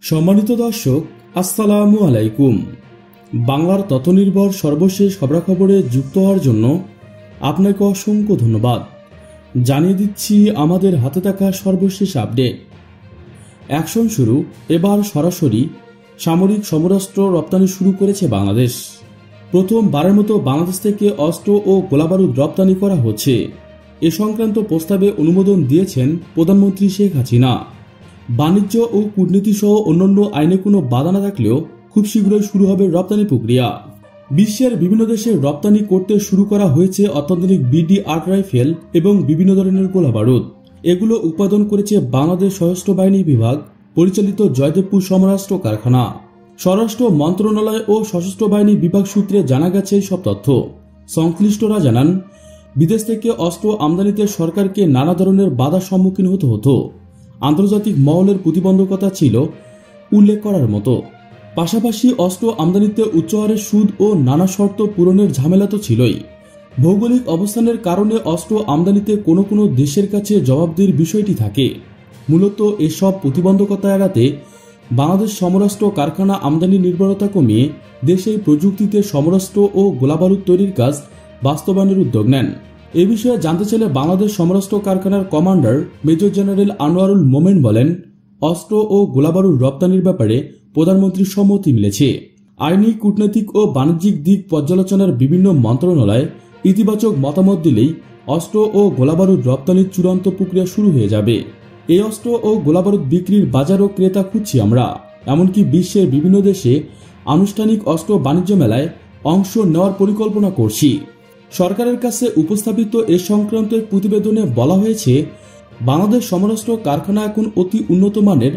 সম্মানিত দর্শক, আসসালামু আলাইকুম। বাংলার তথ্যনির্ভর সর্বশেষ খবরাখবরে যুক্ত হওয়ার জন্য আপনাকে অসংখ্য ধন্যবাদ। জানিয়ে দিচ্ছি আমাদের হাতে থাকা সর্বশেষ আপডেট। অ্যাকশন শুরু। এবার সরাসরি সামরিক সমরাস্ত্র রপ্তানি শুরু করেছে বাংলাদেশ। প্রথমবারের মতো বাংলাদেশ থেকে অস্ত্র ও গোলাবারুদ রপ্তানি করা হচ্ছে। এ সংক্রান্ত প্রস্তাবে অনুমোদন দিয়েছেন প্রধানমন্ত্রী শেখ হাসিনা। বাণিজ্য ও কূটনীতি সহ অন্যান্য আইনে কোনো বাধা না থাকলেও খুব শীঘ্রই শুরু হবে রপ্তানি প্রক্রিয়া। বিশ্বের বিভিন্ন দেশে রপ্তানি করতে শুরু করা হয়েছে অত্যাধুনিক BD-8 রাইফেল এবং বিভিন্ন ধরনের গোলাবারুদ। এগুলো উৎপাদন করেছে বাংলাদেশ সশস্ত্র বাহিনী বিভাগ পরিচালিত জয়দেবপুর সমরাস্ত্র কারখানা। স্বরাষ্ট্র মন্ত্রণালয় ও সশস্ত্র বাহিনী বিভাগ সূত্রে জানা গেছে সব তথ্য। সংশ্লিষ্টরা জানান, বিদেশ থেকে অস্ত্র আমদানিতে সরকারকে নানা ধরনের বাধার সম্মুখীন হতে হতো। আন্তর্জাতিক মহলের প্রতিবন্ধকতা ছিল উল্লেখ করার মতো। পাশাপাশি অস্ত্র আমদানিতে উচ্চ হারে সুদ ও নানা শর্ত পূরণের ঝামেলা তো ছিলই। ভৌগোলিক অবস্থানের কারণে অস্ত্র আমদানিতে কোনো কোনো দেশের কাছে জবাবদিহির বিষয়টি থাকে। মূলত এসব প্রতিবন্ধকতা এড়াতে বাংলাদেশ সমরাস্ত্র কারখানা আমদানি নির্ভরতা কমিয়ে দেশেই প্রযুক্তিতে সমরাস্ত্র ও গোলাবারুদ তৈরির কাজ বাস্তবায়নের উদ্যোগ নেন। এ বিষয়ে জানতে চাইলে বাংলাদেশ সমরাস্ত্র কারখানার commander major general Anwarul Momen বলেন, অস্ত্র ও গোলাবারুদ রপ্তানির ব্যাপারে প্রধানমন্ত্রীর সম্মতি মিলেছে। আইনি, কূটনৈতিক ও বাণিজ্যিক দিক পর্যালোচনার বিভিন্ন মন্ত্রণালয় ইতিবাচক মতামত দিলেই অস্ত্র ও গোলাবারুদ রপ্তানির চূড়ান্ত প্রক্রিয়া শুরু হয়ে যাবে। এই অস্ত্র ও গোলাবারুদ বিক্রির বাজার ও ক্রেতা খুঁজছি আমরা। এমনকি বিশ্বের বিভিন্ন দেশে আনুষ্ঠানিক অস্ত্র বাণিজ্য মেলায় অংশ নেওয়ার পরিকল্পনা করছি। সরকারের কাছে উপস্থাপিত এ সংক্রান্ত প্রতিবেদনে বলা হয়েছে, বাংলাদেশ সমরাস্ত্র কারখানা এখন অতি উন্নত মানের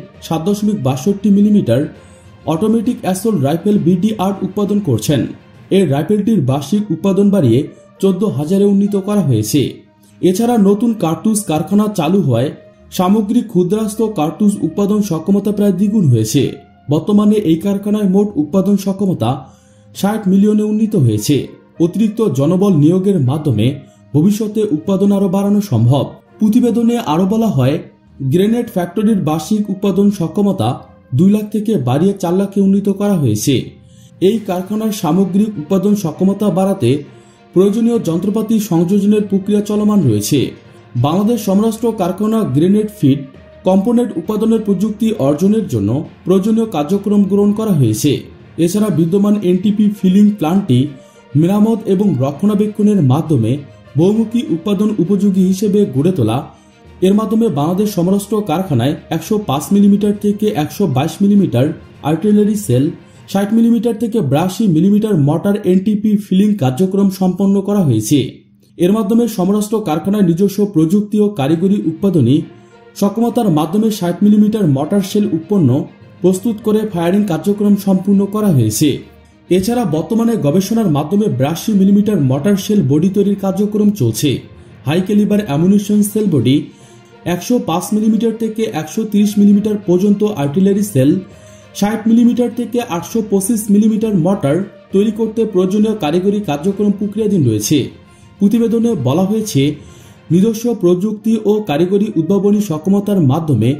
7.62 millimetre automatic assault rifle BD-8 উৎপাদন করছেন। এই রাইফেলটির বার্ষিক উৎপাদন বাড়িয়ে 14,000-এ উন্নীত করা হয়েছে। এছাড়া নতুন কার্তুজ কারখানা চালু হওয়ায় সামগ্রিক ক্ষুদ্রাস্ত্র কার্তুজ উৎপাদন সক্ষমতা প্রায় দ্বিগুণ হয়েছে। বর্তমানে এই কারখানায় মোট উৎপাদন সক্ষমতা 60 মিলিয়নে উন্নীত হয়েছে। অতিরিক্ত জনবল নিয়োগের মাধ্যমে ভবিষ্যতে উৎপাদন আরও বাড়ানো সম্ভব। প্রতিবেদনে আরও বলা হয়, গ্রেনেড ফ্যাক্টরির বার্ষিক উৎপাদন সক্ষমতা 2 লাখ থেকে বাড়িয়ে 4 লাখে উন্নীত করা হয়েছে। এই কারখানার সামগ্রিক উৎপাদন সক্ষমতা বাড়াতে প্রয়োজনীয় যন্ত্রপাতি সংযোজনের প্রক্রিয়া চলমান রয়েছে। বাংলাদেশ সমরাস্ত্র কারখানা গ্রেনেড ফিড কম্পোনেন্ট উৎপাদনের প্রযুক্তি অর্জনের জন্য প্রয়োজনীয় কার্যক্রম গ্রহণ করা হয়েছে। এছাড়া বিদ্যমান NTP ফিলিং প্ল্যান্টটি মেরামত এবং রক্ষণাবেক্ষণের মাধ্যমে বহুমুখী উৎপাদন উপযোগী হিসেবে গড়ে তোলা। এর মাধ্যমে বাংলাদেশ সমরাস্ত্র কারখানায় 105 মিলিমিটার থেকে 122 মিলিমিটার আর্টিলারি সেল, 60 মিলিমিটার থেকে 82 মিলিমিটার মর্টার NTP ফিলিং কার্যক্রম সম্পন্ন করা হয়েছে। এর মাধ্যমে সমরাস্ত্র কারখানায় নিজস্ব প্রযুক্তি ও কারিগরি উৎপাদনী সক্ষমতার মাধ্যমে 60 মিলিমিটার মর্টার সেল উৎপন্ন প্রস্তুত করে ফায়ারিং কার্যক্রম সম্পূর্ণ করা হয়েছে। এছাড়া বর্তমানে গবেষণার মাধ্যমে 82 মিলিমিটার মর্টার সেল বডি তৈরির কার্যক্রম চলছে। High calibre ammunition shell body, 105 millimetre থেকে 130 মিলিমিটার পর্যন্ত আর্টিলারি সেল, 60 মিলিমিটার থেকে 825 মিলিমিটার মর্টার তৈরি করতে প্রয়োজনীয় কারিগরি কার্যক্রম প্রক্রিয়াধীন রয়েছে। প্রতিবেদনে বলা হয়েছে, নিজস্ব প্রযুক্তি ও কারিগরি উদ্ভাবনী সক্ষমতার মাধ্যমে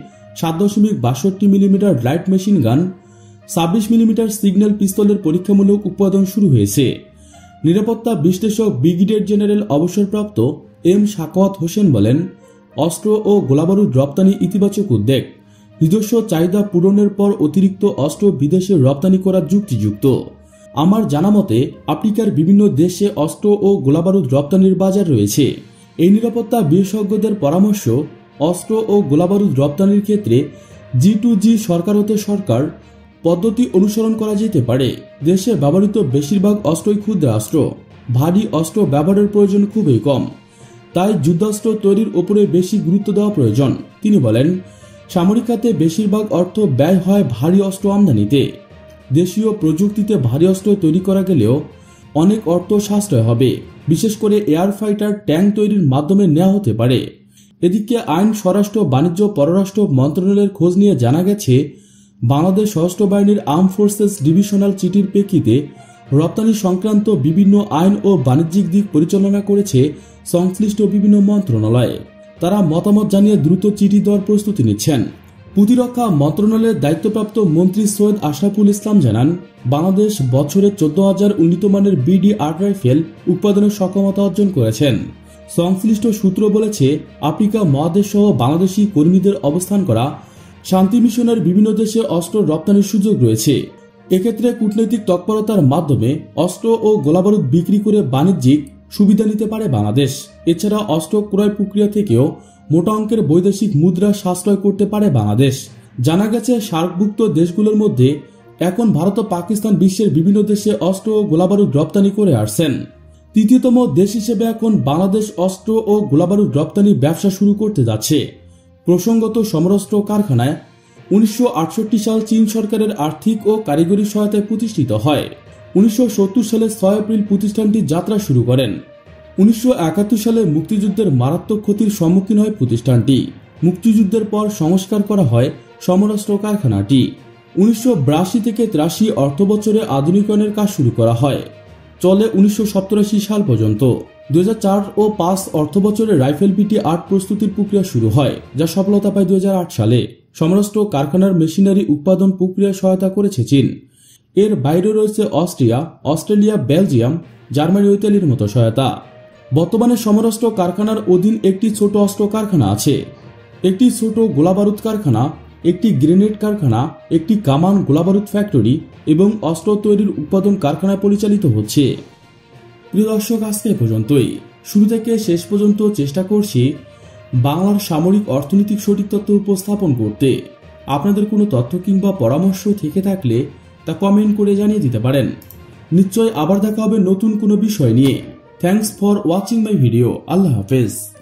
7.62 millimetre light machine gun, 26 millimetre signal পিস্তলের পরীক্ষামূলক উৎপাদন শুরু হয়েছে। নিরাপত্তা বিশ্লেষক ব্রিগেডিয়ার জেনারেল অবসরপ্রাপ্ত M সাখাওয়াত হোসেন বলেন, অস্ত্র ও গোলাবারুদ রপ্তানি ইতিবাচক উদ্যোগ। নিজস্ব চাহিদা পূরণের পর অতিরিক্ত অস্ত্র বিদেশে রপ্তানি করা যুক্তিযুক্ত। আমার জানা মতে আফ্রিকার বিভিন্ন দেশে অস্ত্র ও গোলাবারুদ রপ্তানির বাজার রয়েছে। এই নিরাপত্তা বিশেষজ্ঞদের পরামর্শ, অস্ত্র ও গোলাবারুদ রপ্তানির ক্ষেত্রে G2G সরকার হতে সরকার পদ্ধতি অনুসরণ করা যেতে পারে। দেশে ব্যবহৃত বেশিরভাগ অস্ত্রই ক্ষুদ্রাস্ত্র। ভারী অস্ত্র ব্যবহারের প্রয়োজন খুবই কম। তাই যুদ্ধাস্ত্র তৈরির ওপরে বেশি গুরুত্ব দেওয়া প্রয়োজন। তিনি বলেন, সামরিক খাতে বেশিরভাগ অর্থ ব্যয় হয় ভারী অস্ত্র আমদানিতে। দেশীয় প্রযুক্তিতে ভারী অস্ত্র তৈরি করা গেলেও অনেক অর্থ সাশ্রয় হবে। বিশেষ করে এয়ার ফাইটার ট্যাঙ্ক তৈরির মাধ্যমে নেওয়া হতে পারে। এদিকে আইন, স্বরাষ্ট্র, বাণিজ্য, পররাষ্ট্র মন্ত্রণালয়ের খোঁজ নিয়ে জানা গেছে, বাংলাদেশ সশস্ত্র বাহিনীর আর্ম ফোর্সেস ডিভিশনাল চিঠির প্রেক্ষিতে রপ্তানি সংক্রান্ত বিভিন্ন আইন ও বাণিজ্যিক দিক পরিচালনা করেছে সংশ্লিষ্ট বিভিন্ন মন্ত্রণালয়। তারা মতামত জানিয়ে দ্রুত চিঠি দেওয়ার প্রস্তুতি নিচ্ছেন। প্রতিরক্ষা মন্ত্রণালয়ের দায়িত্বপ্রাপ্ত মন্ত্রী সৈয়দ আশরাফুল ইসলাম জানান, বাংলাদেশ বছরে 14,000 উন্নতমানের BD-8 রাইফেল উৎপাদনের সক্ষমতা অর্জন করেছেন। সংশ্লিষ্ট সূত্র বলেছে, আফ্রিকা মহাদেশ সহ বাংলাদেশি কর্মীদের অবস্থান করা শান্তি মিশনের বিভিন্ন দেশে অস্ত্র রপ্তানির সুযোগ রয়েছে। এক্ষেত্রে কূটনৈতিক তৎপরতার মাধ্যমে অস্ত্র ও গোলাবারুদ বিক্রি করে বাণিজ্যিক সুবিধা নিতে পারে বাংলাদেশ। এছাড়া অস্ত্র ক্রয় প্রক্রিয়া থেকেও মোটা অঙ্কের বৈদেশিক মুদ্রা সাশ্রয় করতে পারে বাংলাদেশ। জানা গেছে, সার্কভুক্ত দেশগুলোর মধ্যে এখন ভারত ও পাকিস্তান বিশ্বের বিভিন্ন দেশে অস্ত্র ও গোলাবারুদ রপ্তানি করে আসছেন। তৃতীয়তম দেশ হিসেবে এখন বাংলাদেশ অস্ত্র ও গোলাবারুদ রপ্তানি ব্যবসা শুরু করতে যাচ্ছে। প্রসঙ্গত, সমরাস্ত্র কারখানায় 1968 সাল চীন সরকারের আর্থিক ও কারিগরি সহায়তায় প্রতিষ্ঠিত হয়। 1970 সালে 6 এপ্রিল প্রতিষ্ঠানটি যাত্রা শুরু করেন। 1971 সালে মুক্তিযুদ্ধের মারাত্মক ক্ষতির সম্মুখীন হয় প্রতিষ্ঠানটি। মুক্তিযুদ্ধের পর সংস্কার করা হয় সমরাস্ত্র কারখানাটি। 1982 থেকে 83 অর্থবছরে আধুনিকায়নের কাজ শুরু করা হয়, চলে 1987 সাল পর্যন্ত। 2004 ও 5 অর্থবছরে রাইফেল BD-8 প্রস্তুতির প্রক্রিয়া শুরু হয়, যা সফলতা পায় 2008 সালে। সমরাস্ত্র কারখানার মেশিনারি উৎপাদন প্রক্রিয়া সহায়তা করেছে চীন। এর বাইরে রয়েছে অস্ট্রিয়া, অস্ট্রেলিয়া, বেলজিয়াম, জার্মানি ও ইতালির মতো সহায়তা। বর্তমানে সমরাস্ত্র কারখানার অধীন একটি ছোট অস্ত্র কারখানা আছে, একটি ছোট গোলাবারুদ কারখানা, একটি গ্রেনেড কারখানা, একটি কামান গোলাবারুদ ফ্যাক্টরি এবং অস্ত্র তৈরির উৎপাদন কারখানা পরিচালিত হচ্ছে। প্রিয় দর্শক, আজকে এ পর্যন্তই। শুরু থেকে শেষ পর্যন্ত চেষ্টা করছি বাংলার সামরিক অর্থনৈতিক সঠিক তথ্য উপস্থাপন করতে। আপনাদের কোনো তথ্য কিংবা পরামর্শ থেকে থাকলে তা কমেন্ট করে জানিয়ে দিতে পারেন। নিশ্চয় আবার দেখা হবে নতুন কোনো বিষয় নিয়ে। Thanks for watching my video. আল্লাহ হাফেজ।